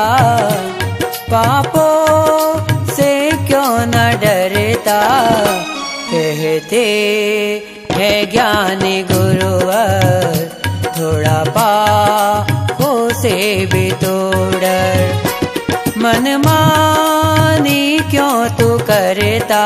पापों से क्यों न डरता। कहते हैं ज्ञानी गुरुवर, थोड़ा पापों से भी तो डर। मनमानी क्यों तू करता,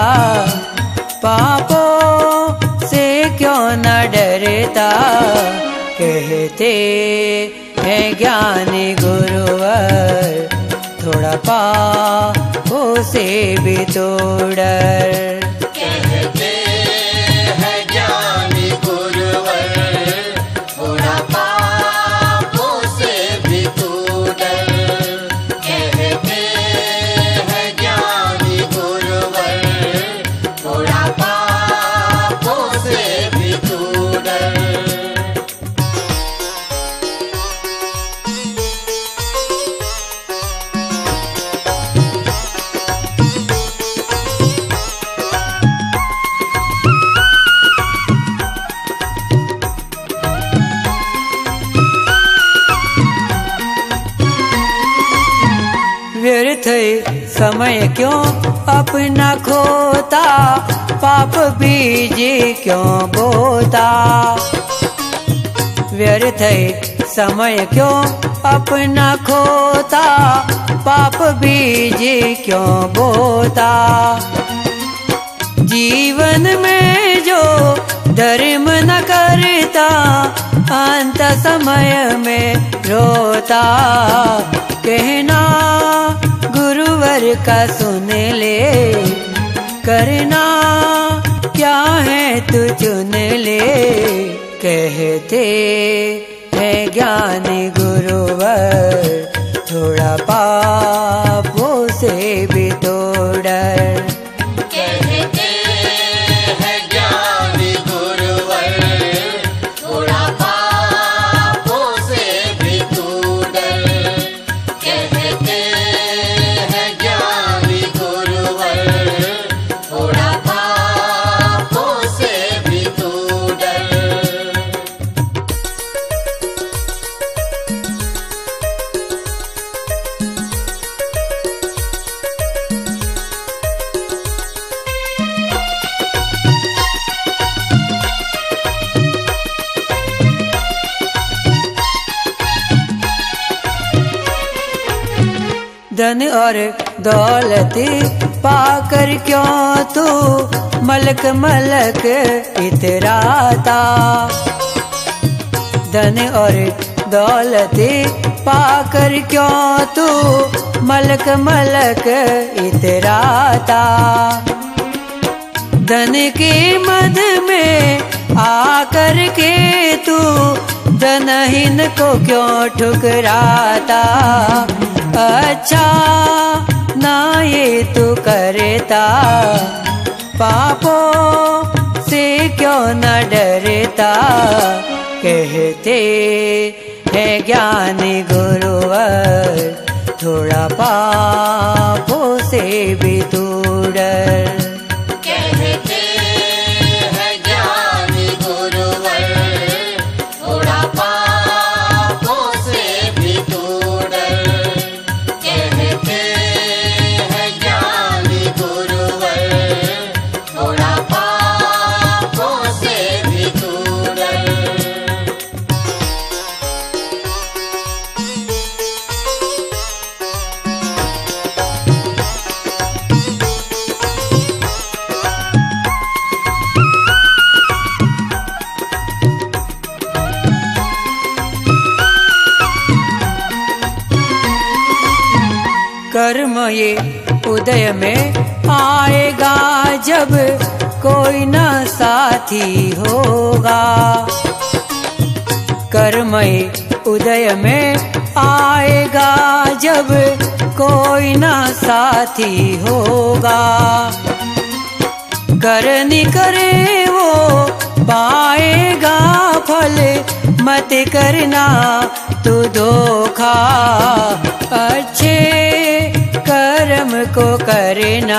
पापों से क्यों न डरता। कहते हैं ज्ञानी गुरुवर, थोड़ा पापों से भी तो डर। कहते हैं ज्ञानी गुरुवर, थोड़ा पापों से भी तो डर। कहते हैं ज्ञानी गुरुवर, थोड़ा पापों से भी तो डर। व्यर्थ समय क्यों अपना खोता, पाप बीज क्यों बोता। व्यर्थ समय क्यों अपना खोता, पाप बीज क्यों बोता। जीवन में जो धर्म न करता, अंत समय में रोता। कहना गुरुवर का सुन ले, करना क्या है तू चुन ले। कहते हैं ज्ञानी गुरुवर, थोड़ा पापों से भी तो डर। कहते हैं ज्ञानी गुरुवर, थोड़ा पापों से भी तो डर। कहते हैं ज्ञानी गुरुवर, थोड़ा पापों से भी तो डर। धन और दौलत पाकर क्यों तू मलक मलक इतराता। धन और दौलत पाकर क्यों तू मलक मलक इतराता। धन के मद में आकर के तू धनहीन को क्यों ठुकराता। अच्छा ना ये तू करता, पापों से क्यों न डरता। कहते हैं ज्ञानी गुरुवर, थोड़ा पापों से भी तू डर। कहते हैं ज्ञानी गुरुवर, थोड़ा पापों से भी तो डर। कहते हैं ज्ञानी गुरुवर, थोड़ा पापों से भी तो डर। कर्म ये उदय में आएगा, जब कोई न साथी होगा। कर्म ये उदय में आएगा, जब कोई न साथी होगा। करनी करे वो पाएगा फल, मत करना तू धोखा। अच्छे कर्म को करना,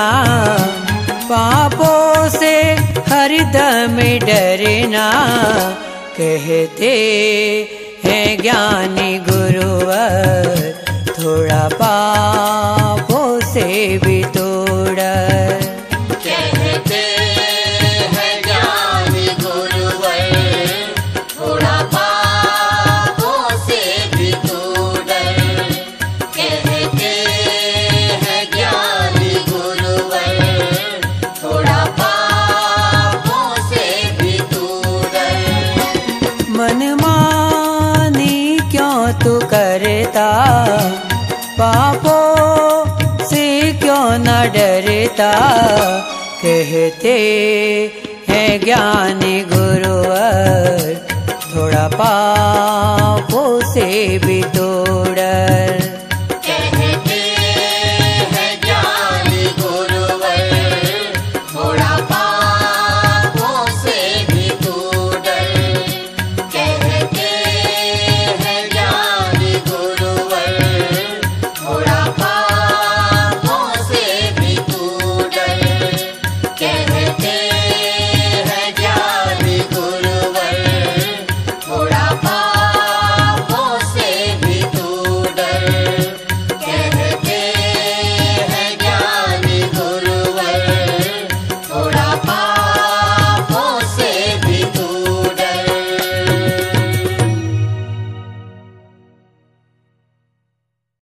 पापों से हरदम डरना। कहते हैं ज्ञानी गुरुवर, थोड़ा पापों से भी तो डर। कहते हैं ज्ञानी गुरुवर, थोड़ा पापों से भी तू डर। कहते हैं ज्ञानी गुरुवर, थोड़ा पापों से भी तू डर। मनमानी क्यों तू करता, पापों से क्यों न डरता। कहते हैं ज्ञानी गुरुवर, थोड़ा पापों से भी तो डर।